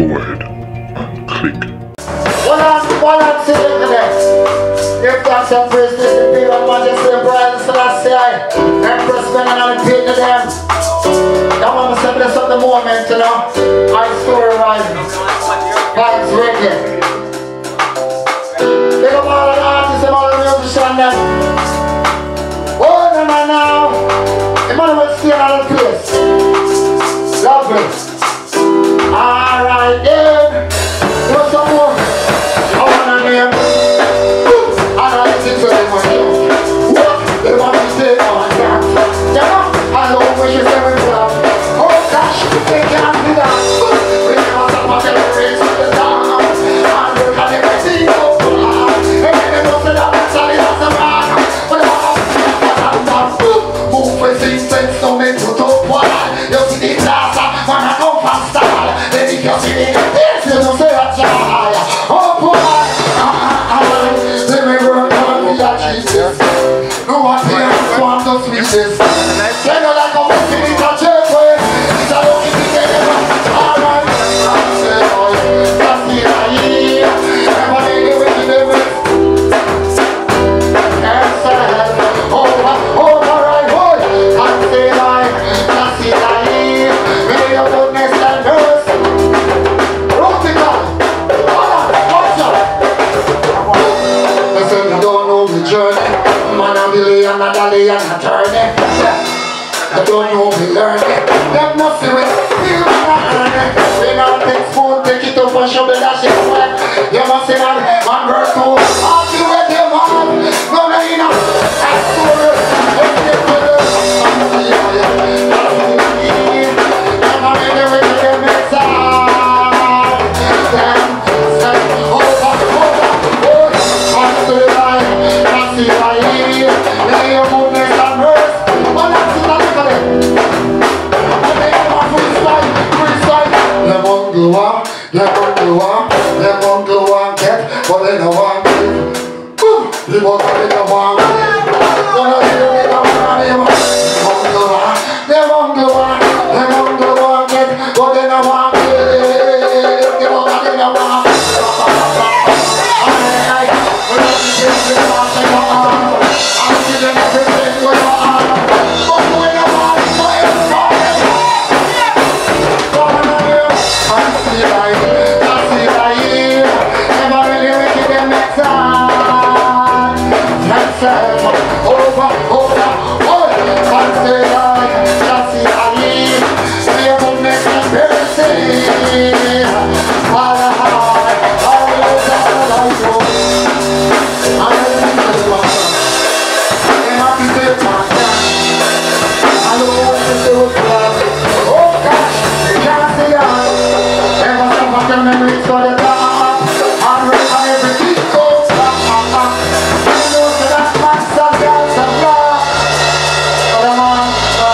go ahead and click. One on to the next. Give thanks and praise to the people of Majesty and Brian Selassie. Empress men and the pain to them. That one must have blessed up the moment, you know. Istory rising. Vibes reggae. Big up all the artists and all the musicians them. Oh no no no. Emanuel stay in another place. Lovely. Alright then. What's some more? I wanna name. I don't listen to them on you. What? They want me to say on that. You know? I know what you say with love. Oh gosh, they can't do that. We never stop at the race with the down. And look at everything go far. And then they must have that solid as a man. But I have to move with things and so many to talk one. You see the glass, man, I come from style. Then if you see the this, you don't say a child. Oh boy, let me run down with that Jesus. No one here want to switch this. They know like I'm missing it a church way. It's a lucky thing they never. Alright, I say, oh yeah, that's the idea. Everybody do it to them. Yes, alright, boy. I say, that's the idea. May your goodness and mercy. Rutical. They say you don't know the journey. Man a billy and a dolly and a journey. You don't know the learning. Them must see it. Still not learning. We now take spoon, take it up and shovel that shit away. You must see that man verse 2. All the way them on. No, no, you know. That's story. Let's get to the never made it with them inside. Them say over. On to the line. That's the line. May your goodness and mercy. But that's the line for them. And they come on freestyle. Let one go on, get, but they don't want it. They won't get it, want it. Gonna hear me, don't want it. They won't go on, get, but they don't want it. They won't get it, want it. I'm giving everything with your arm. But when I want it, so it's not it. I see like never really wicked them next time. Let's say over, I say like see your goodness and mercy. All the heart, all the love I know. I'm ready to do my son. I'm happy to take my time. I know what to do with love. Oh gosh, you can't see that. Never stop at the memories for the top. I'm ready for everything goes back. You know so that man's a girl, so love. For the man,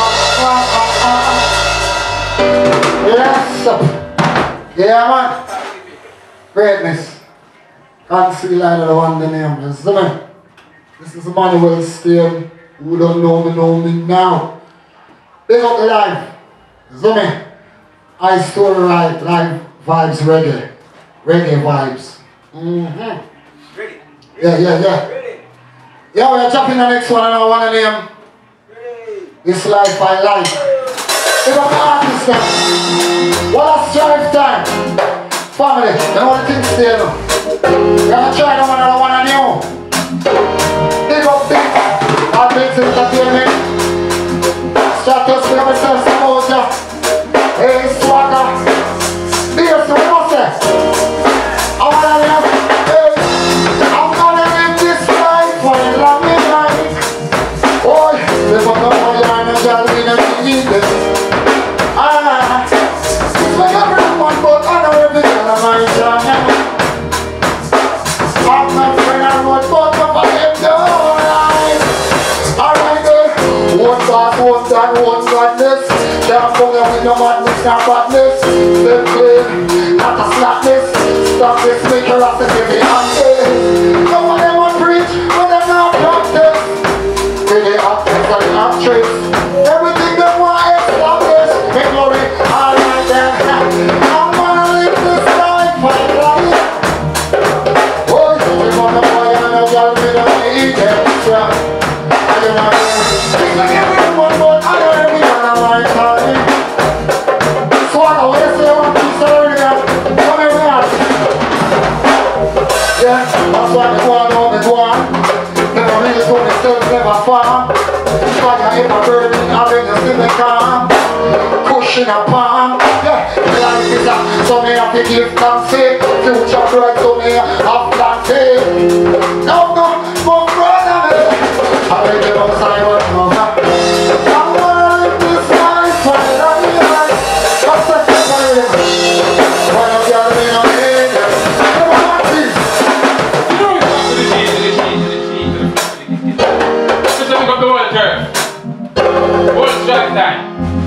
yes, yeah man. Greatness. Can't see the line of the one the name. You see me? This is Emanuel Steel. Who don't know me now. Big up the life. You see me? Istory live vibes reggae. Reggae vibes. Ready? Yeah. Ready? Yeah, we're jumping the next one and I want to name. Ready? This life I like. Big up the artist then. What a strive time. Family, you know what things stay now. We're gonna try the one and I want to new. Big up big. All big entertainment. Stratus, we have ourselves some mojo. Hey, swagger. Beer, so we must say. I wanna live. Hey, I'm gonna live this life for a long night. Oh, they fuck up for you and a girl, we don't need this. It's like everyone, but I know every girl of my time. I'm not friend, I wrote both of them down. Alright then, one fast, one time, one sadness. Can't come here with no madness, not badness. Step clean, not a slackness. Stop this, make your ass and give me answers. No one them want preach, but them not practice. Really actors and actress. Everything them want establish. Make glory, alright then. I'm gonna live this a farm. Fire in my burning, and then you see me calm. Cushion a palm. Yeah, life is a, so me have to give thanks to it. Future bright, so me have plans to it. No, more brother me. I read the outside, but no, I'm gonna live this life for the life. What's the second? One of y'all me no need. Never want this. Just let me go to the world turn. World strike time.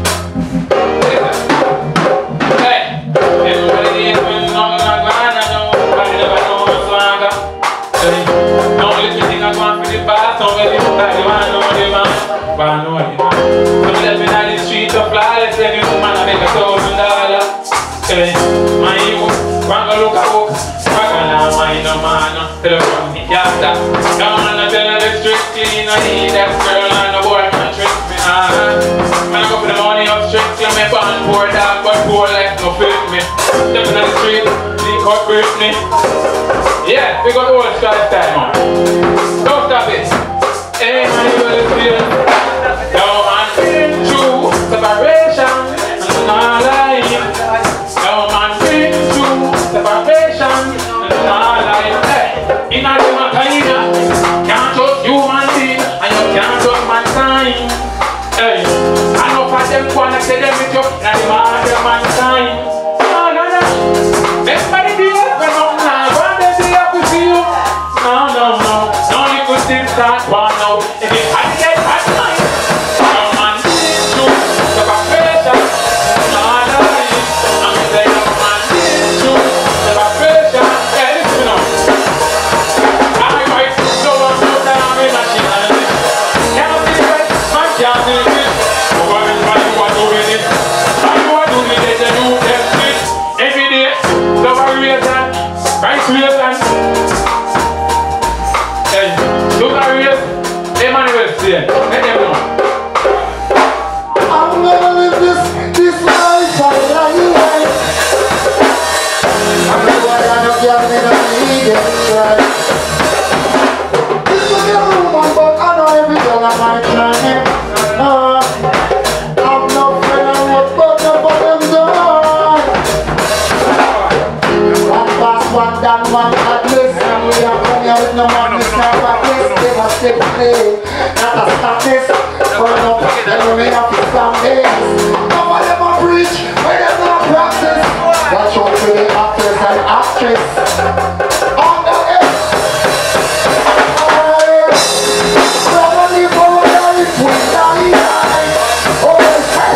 Hey, everybody is when nothing like that. I know, I never know what's wrong. No little thing I want for the past. Don't let it back. You want to know the man. Want to know the man. Don't let me down the street of flawless. Every woman I make $1,000. Hey, my you, want to look at book. Now mine no man, tell her from the yasta. Come on, I tell her the strictly, no need that girl and the boy can trick me. When I go for the money up strictly, me born poor dog, but poor life no fit me. Stepping on the street, leak out Britney. Yeah, we got the whole strike time, man. Don't stop it. Emanuel is here. No man, true separation, and not lying. No man, true separation. In a human kind, can't trust human being and you can't trust mankind. Hey, I know for them wanna say them with you, and you are the mankind. No. Everybody be up when I'm not, one day be up with you. No. No little things that one out. If you had get bad mind, no man, true, separation, not lying. I'm saying no man, true, separation. Yeah, listen up. Let them know. I'm gonna live this life for the life. I'm the one that don't get me no need it, right? This is a woman, but I know every girl I might try it. I'm no friend of what, but no for them done. One pass, one down, one at least. We are coming out with no money, it's not like this. They must take play. Not a stop this, but no, then we have to stop this. Some of them are preach, when they don't practice. Watch out for the actors and actress. On the edge. Never live our life with die. Oh, hey.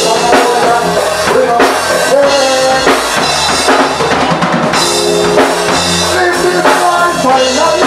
Live this life for life.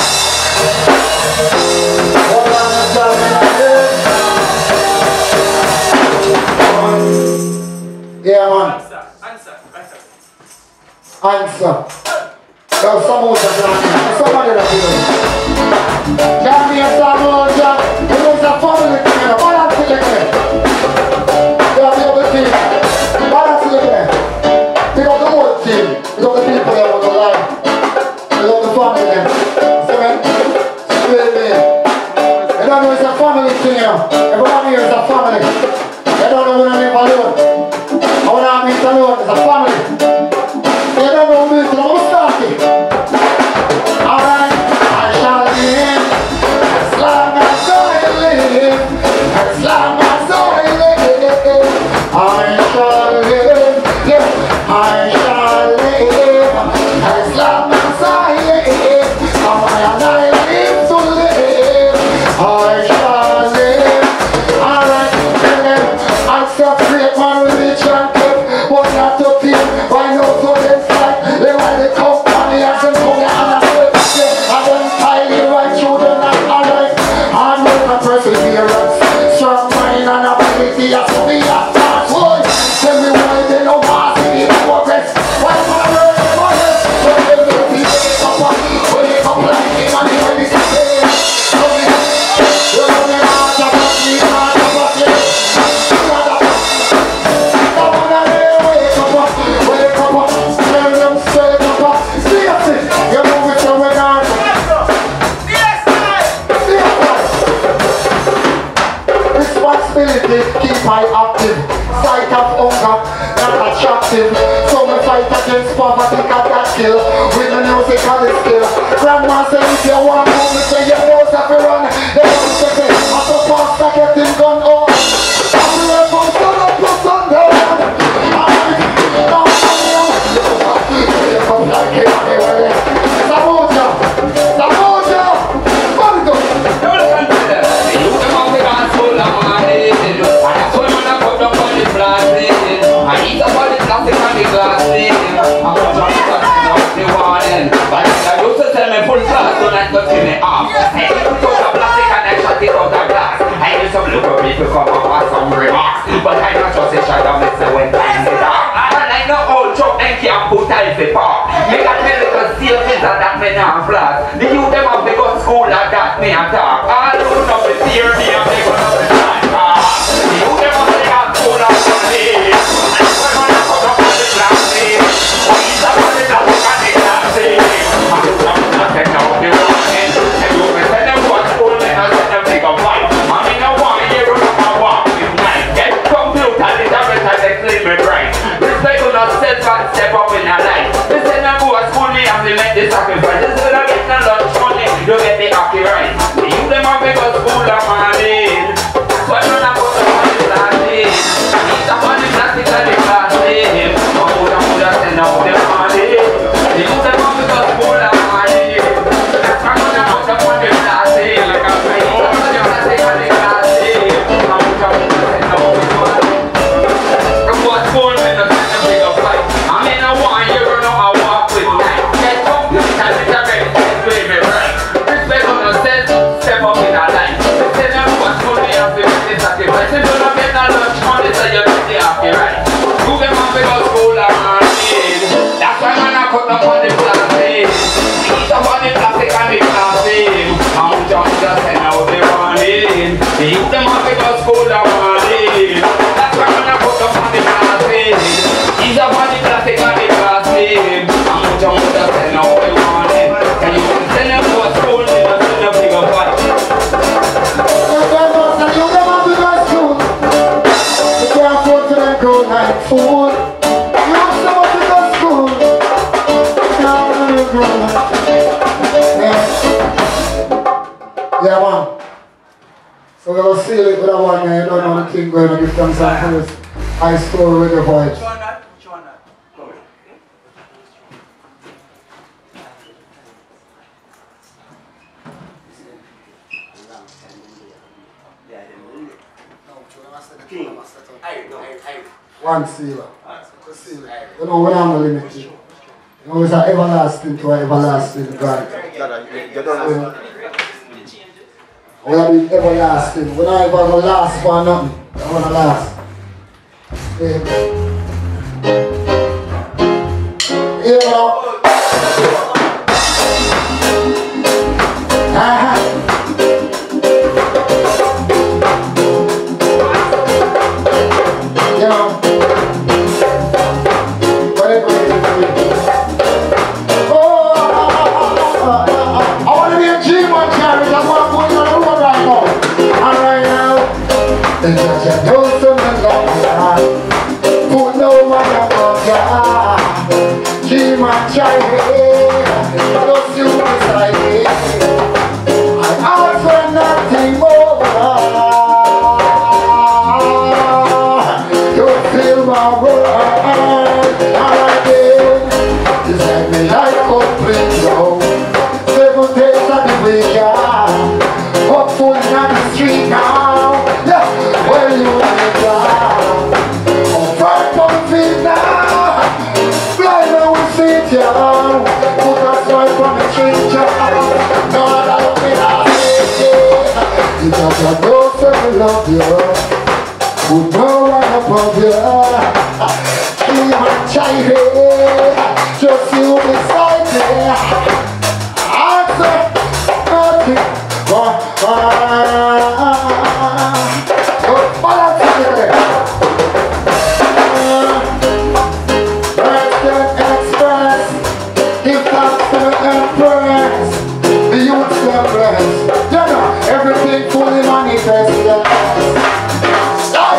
Yeah, man. Answer. There's some more than somebody that you know. Can be a Samoja. It was a family thing. Balance it again. You have the other team. Balance it again. Pick up the whole team. Pick up the people that want to lie. Pick up the family then. See me? Straight me. You don't know it's a family thing, you know. Everyone here is a family. You don't know when I live alone. I want to meet alone. It's a family. You don't know me, so I'm starting. Alright? I body, keep I active. Sight of hunger, not attractive. So me fight against poverty, cause that kill. With the musical skill. Grandma say if you want to, me say you know if you run. They don't say me, I'm so fast I get him gun up. I'm the rebel, so don't put on down. But I don't just say shut up, it's the way things is up. And I know all truck and can't put time for park. Make a medical savings and that men are flat. The youth them have to go to school like that me and talk. All who know the theory and they go to the time. The youth them have to go to school like that me. And when I come up on the class me, he's up on the classic and the classic. I'm not taking out the running. And you can send them to school and I'll send them take a fight. I mean I want to hear them come walk with night. Get computer, the direct and they claim it right. Respect will not step up in a life. They say now go to school and they make the sacrifice. They say now get no lunch money, you get the happy right. The youth them have to go to school and money. That's why I'm not going to money classes. He's up on the plastic and the classes. I'm going to send out the money. The youth them have to go to school and money. That's why I'm going to put the classes. Like I'm saying, he's up on the plastic and the classes. I'm going to send out the money. From what's going on in the big of fight. I mean, I want you to know I walk with night. Get computer, the direct and play me right. Respect on yourself, step up in our life. They say now what's going on in the sacrifice. If you don't get no lunch money, so you get the happy right. You get my big old school and money. That's why man I cut up on the plastic. He's up on the plastic and the plastic. I'm just send out the money. The youth them have big old school and money. That's why man I cut up on the plastic. He's up on the plastic and the plastic. I'm just send out the money. And you can send them to a school and you send them big up on. Food. You have so much to go to school. Yeah, man. So we're going to seal it with that one, man. You don't know the thing going to give them some first. Istory with the voice. One sealer. You know what I'm limited. You know it's an everlasting to an everlasting God. We are the everlasting. We're not ever going to last for nothing. We're going to last. You know. You know. And just you know some love, put no one above ya. Dream and try just you beside me. I ask for nothing more. You feel my world, alright then. You set me like complete low. 7 days of the week, yeah. Hopeful in the street now. Well, you wanna die. I'm right on the feet now. Fly now and sit down. Put a swipe on the street, yeah. No, I don't mean I hate you. You just a know to love you. Put no one above you. Dream and try just you beside me. Answer nothing. Everything fully manifested.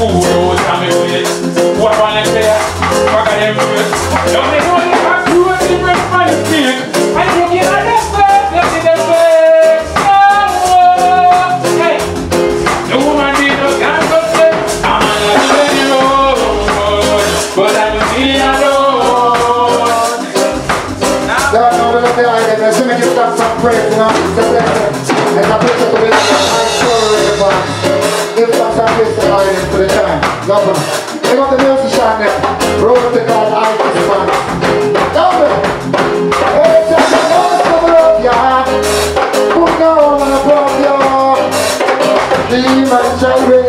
food out of me plate. What one like that? Fuck of them face. Now they know they have two different from the feet. And you get on the face, you see them face. Oh, hey. The woman did not can't go say, I'm on the steady road, but I'm still alone. Don't know what they are, they're going to give them some praise, you know, it's a blessing. It's a pleasure to be here. I'm sure we're going to give them some praise to audience for the time. Love them. They got the musician there, road to God, artist man. Love them. Hey, just a noise over up, yeah. Put no one above you. Demon shall